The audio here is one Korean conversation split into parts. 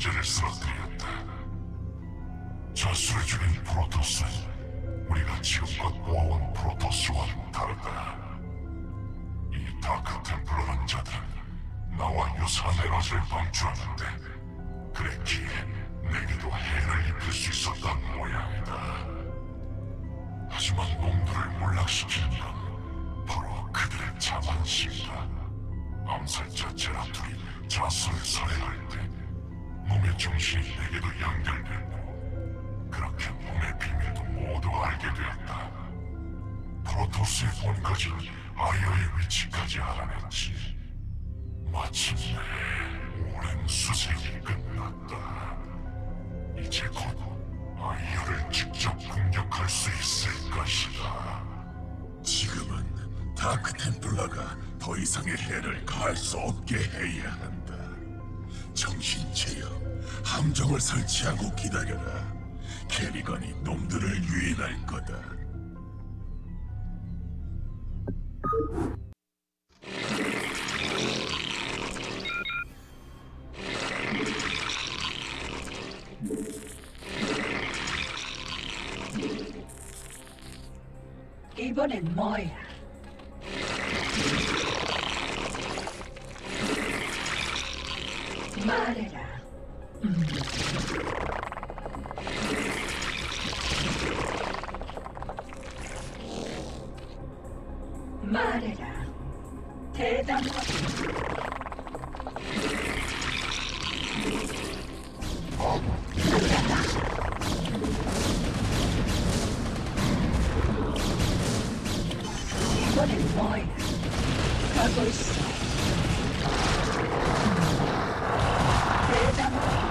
존재를 쓰러뜨렸다. 자수를 죽인 프로토스, 우리가 지금껏 보아온 프로토스와는 다르다. 이 다크 템플러라는 자들은 나와 유사한 에너지를 방출하는데, 그랬기에 내게도 해를 입힐 수 있었던 모양이다. 하지만 놈들을 몰락시키는 건 바로 그들의 자만심이다. 암살자 제라툴이 자수를 살해할 때 놈의 정신이 내게도 연결됐고, 그렇게 놈의 비밀도 모두 알게 되었다. 프로토스의 본거지 아이어의 위치까지 알아냈지. 마침내 오랜 수색이 끝났다. 이제 곧 아이어를 직접 공격할 수 있을 것이다. 지금은 다크 템플러가 더 이상의 해를 가할 수 없게 해야 한다. 정신 차려 함정을 설치하고 기다려라. 캐리건이 놈들을 유인할 거다. 이번엔 뭐야? 말해라. 말해라. 대담하게. 이번엔 뭐야? 가고 있어. 대담하게.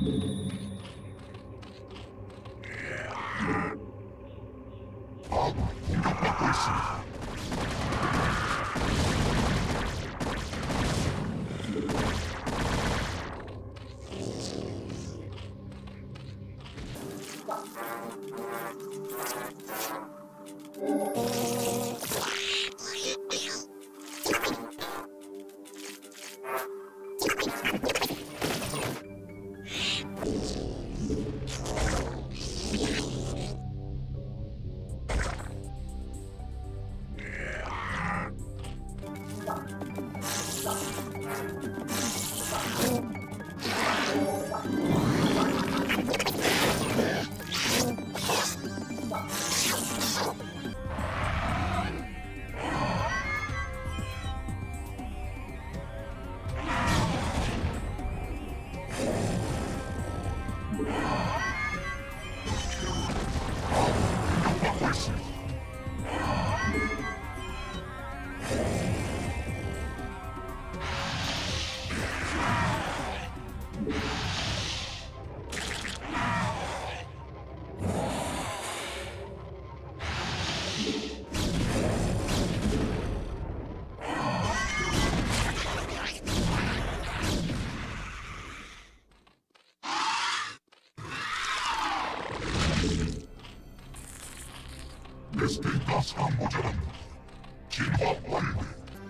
가스가 모자란 진화 완료.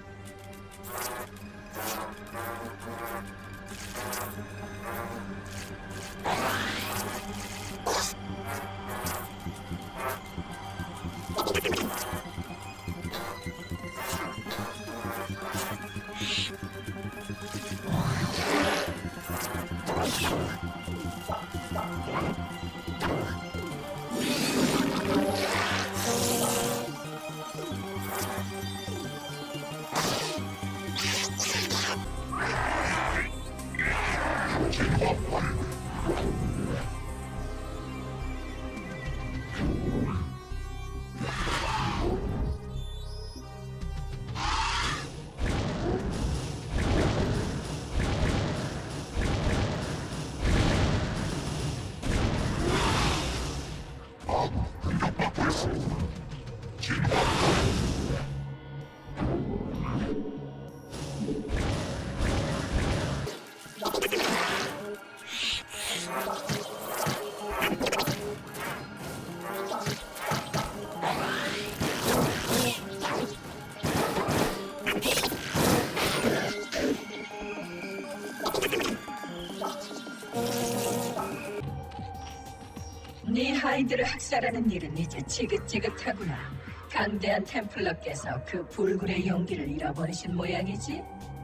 네 하인들을 학살하는 일은 이제 지긋지긋하구나. 강대한 템플러께서 그 불굴의 용기를 잃어버리신 모양이지?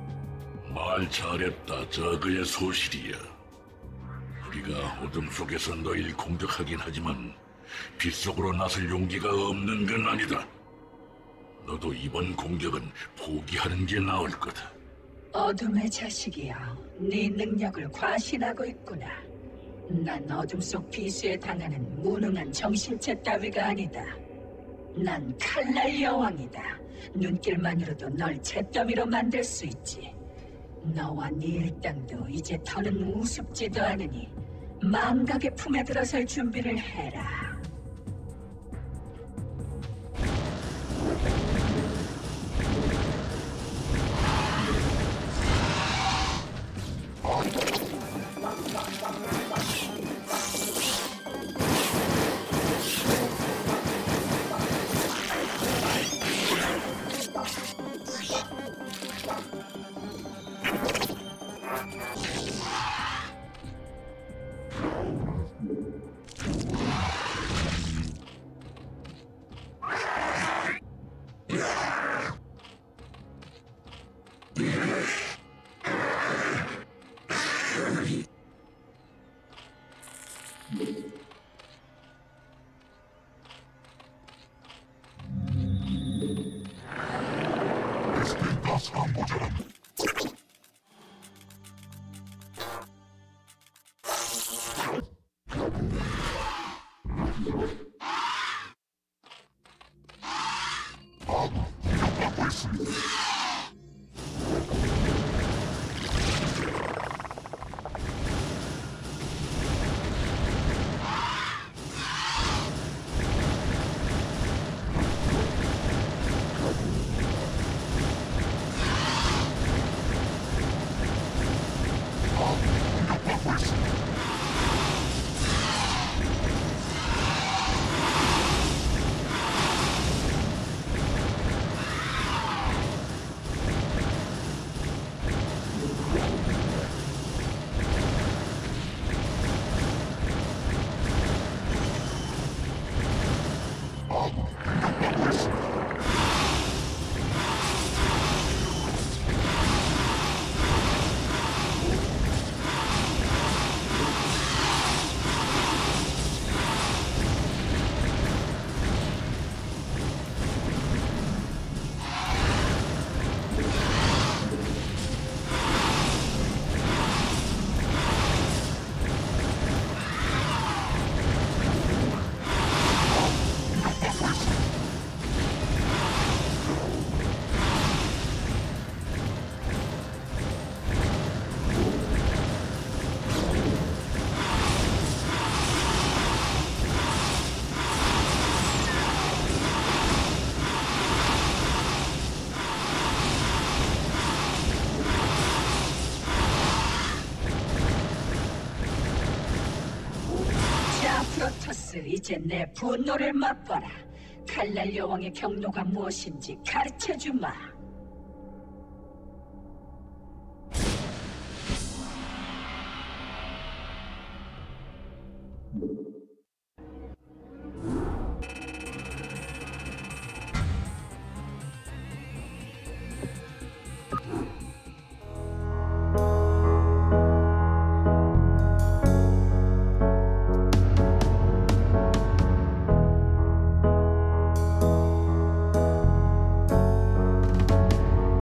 말 잘했다. 저그의 소실이야. 우리가 어둠 속에서 너희를 공격하긴 하지만 빛속으로 나설 용기가 없는 건 아니다. 너도 이번 공격은 포기하는 게 나을 거다. 어둠의 자식이여, 네 능력을 과신하고 있구나. 난 어둠 속 비수에 당하는 무능한 정신체 따위가 아니다. 난 칼날 여왕이다. 눈길만으로도 널 잿더미로 만들 수 있지. 너와 네 일당도 이제 더는 우습지도 않으니 망각의 품에 들어설 준비를 해라. 크라토스, 이제 내 분노를 맛봐라. 칼날 여왕의 경로가 무엇인지 가르쳐주마.